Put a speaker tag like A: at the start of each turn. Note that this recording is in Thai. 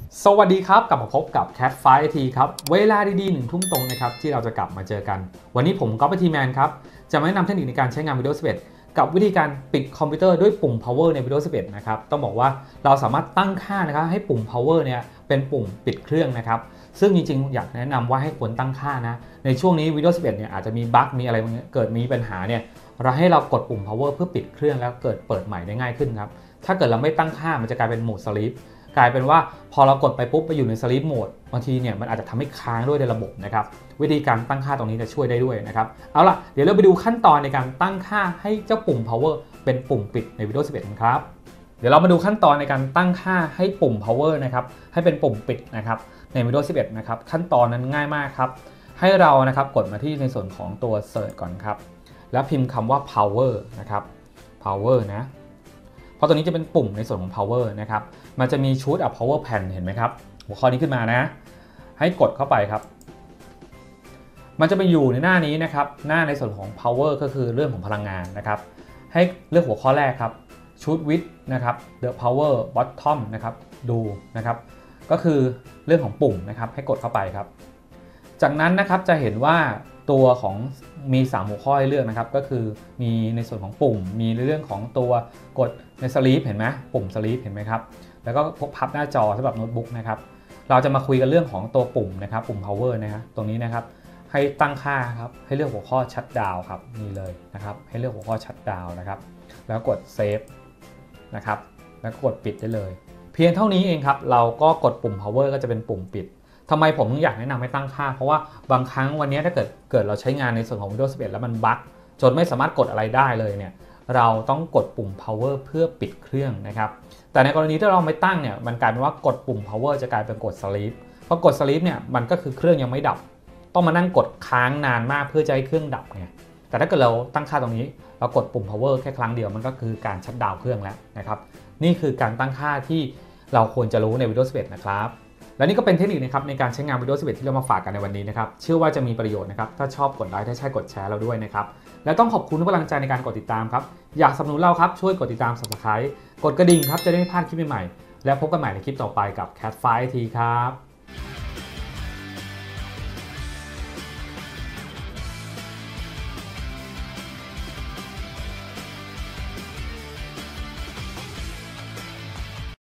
A: สวัสดีครับกลับมาพบกับ Cat f i IT ครับเวลาดีๆ1 ทุ่มตรงนะครับที่เราจะกลับมาเจอกันวันนี้ผมก๊อฟเป็นทีมแมนครับจะมาแนะนำเทคนิคในการใช้งาน Windows 11 กับวิธีการปิดคอมพิวเตอร์ด้วยปุ่ม power ใน Windows 11 นะครับต้องบอกว่าเราสามารถตั้งค่านะครับให้ปุ่ม power เนี่ยเป็นปุ่มปิดเครื่องนะครับซึ่งจริงๆอยากแนะนำว่าให้ควรตั้งค่านะในช่วงนี้ Windows 11 เนี่ยอาจจะมีบั๊กมีอะไรเกิดมีปัญหาเนี่ยเราให้เรากดปุ่ม power เพื่อปิดเครื่องแล้วเกิดเปิดใหม่ได้ง่ายขึ้นครับถ้าเกิดเราไม่ตั้งค่ามันจะกลายเป็นโหมด sleepกลายเป็นว่าพอเรากดไปปุ๊บไปอยู่ใน sleep mode บางทีเนี่ยมันอาจจะทำให้ค้างด้วยในระบบนะครับวิธีการตั้งค่าตรงนี้จะช่วยได้ด้วยนะครับเอาล่ะเดี๋ยวเราไปดูขั้นตอนในการตั้งค่าให้เจ้าปุ่ม power เป็นปุ่มปิดใน Windows 11 กันครับเดี๋ยวเรามาดูขั้นตอนในการตั้งค่าให้ปุ่ม power นะครับให้เป็นปุ่มปิดนะครับใน Windows 11 นะครับขั้นตอนนั้นง่ายมากครับให้เรานะครับกดมาที่ในส่วนของตัว search ก่อนครับแล้วพิมพ์คำว่า power นะครับ power นะเพราะตัวนี้จะเป็นปุ่มในส่วนของ power นะครับมันจะมี choose a power pan เห็นไหมครับหัวข้อนี้ขึ้นมานะให้กดเข้าไปครับมันจะไปอยู่ในหน้านี้นะครับหน้าในส่วนของ power ก็คือเรื่องของพลังงานนะครับให้เลือกหัวข้อแรกครับ choose with นะครับ the power bottom นะครับดูนะครับก็คือเรื่องของปุ่มนะครับให้กดเข้าไปครับจากนั้นนะครับจะเห็นว่าตัวของมี3หัวข้อให้เลือกนะครับก็คือมีในส่วนของปุ่มมีในเรื่องของตัวกดใน sleep เห็นไหมปุ่ม sleep เห็นไหมครับแล้วก็พกพับหน้าจอสำหรับโน้ตบุ๊กนะครับเราจะมาคุยกันเรื่องของตัวปุ่มนะครับปุ่ม power นะครับตรงนี้นะครับให้ตั้งค่าครับให้เลือกหัวข้อ shut down ครับนี่เลยนะครับให้เลือกหัวข้อ shut down นะครับแล้วกด save นะครับแล้วกดปิดได้เลยเพียงเท่านี้เองครับเราก็กดปุ่ม power ก็จะเป็นปุ่มปิดทำไมผมถึงอยากแนะนำให้ตั้งค่าเพราะว่าบางครั้งวันนี้ถ้าเกิดเราใช้งานในส่วนของ Windows 11 แล้วมันบั๊กจนไม่สามารถกดอะไรได้เลยเนี่ยเราต้องกดปุ่ม power เพื่อปิดเครื่องนะครับแต่ในกรณีที่เราไม่ตั้งเนี่ยมันกลายเป็นว่ากดปุ่ม power จะกลายเป็นกด sleep พอกด sleep เนี่ยมันก็คือเครื่องยังไม่ดับต้องมานั่งกดค้างนานมากเพื่อจะให้เครื่องดับไงแต่ถ้าเกิดเราตั้งค่าตรงนี้เรากดปุ่ม power แค่ครั้งเดียวมันก็คือการชัตดาวน์เครื่องแล้วนะครับนี่คือการตั้งค่าที่เราควรจะรู้ใน Windows 11 นะครับและนี่ก็เป็นเทคนิคนะครับในการใช้งาน Windows 11 ที่เรามาฝากกันในวันนี้นะครับเชื่อว่าจะมีประโยชน์นะครับถ้าชอบกดไลค์ถ้าใช่กดแชร์เราด้วยนะครับและต้องขอบคุณทุกกำลังใจในการกดติดตามครับอยากสนับสนุนเราครับช่วยกดติดตาม Subscribe กดกระดิ่งครับจะได้ไม่พลาดคลิปใหม่ๆและพบกันใหม่ในคลิปต่อไปกับ Cat f i IT ครับ